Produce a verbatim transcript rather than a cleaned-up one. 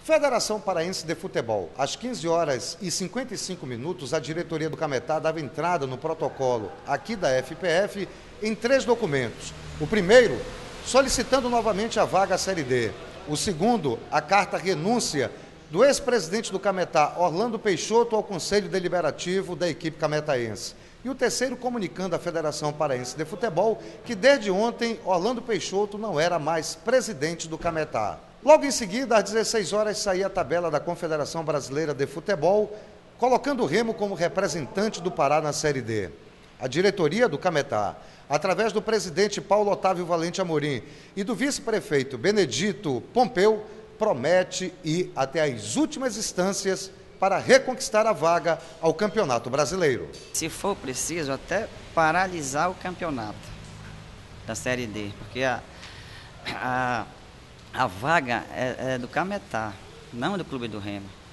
Federação Paraense de Futebol. Às quinze horas e cinquenta e cinco minutos, a diretoria do Cametá dava entrada no protocolo aqui da F P F em três documentos. O primeiro, solicitando novamente a vaga à Série D. O segundo, a carta renúncia do ex-presidente do Cametá, Orlando Peixoto, ao Conselho Deliberativo da equipe cametaense. E o terceiro, comunicando à Federação Paraense de Futebol que desde ontem Orlando Peixoto não era mais presidente do Cametá. Logo em seguida, às dezesseis horas, saía a tabela da Confederação Brasileira de Futebol, colocando o Remo como representante do Pará na Série D. A diretoria do Cametá, através do presidente Paulo Otávio Valente Amorim e do vice-prefeito Benedito Pompeu, promete ir até as últimas instâncias para reconquistar a vaga ao Campeonato Brasileiro. Se for preciso, até paralisar o campeonato da Série D, porque a, a, a vaga é, é do Cametá, não do Clube do Remo.